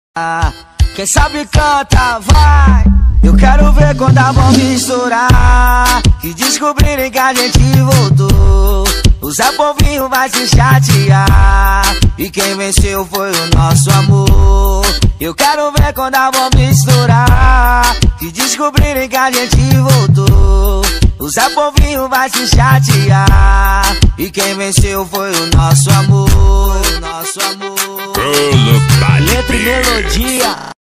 Quem sabe canta, vai. Eu quero ver quando a mão misturar e descobrirem que a gente voltou. O Zé Povinho vai se chatear e quem venceu foi o nosso amor. Eu quero ver quando a mão misturar e descobrirem que a gente voltou. O Zé Povinho vai se chatear e quem venceu foi o nosso amor. Letra e melodia.